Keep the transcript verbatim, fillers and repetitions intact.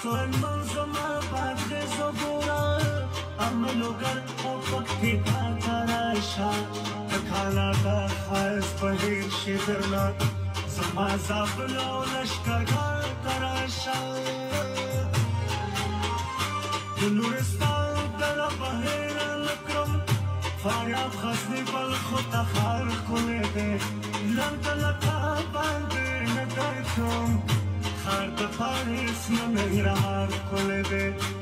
سوال منظومه بدغز و گوره عملوگر او پکتی پاتا راشا تکالا دا خواهز بهیر شی درنا زما زابلو لشکرگار تراشا دنورستان دل بهیر لکرم فاریاب خزنی بل خود تخار کنه ده لند لکا بنده ندرکم خرد پاریس نمیرار کنه ده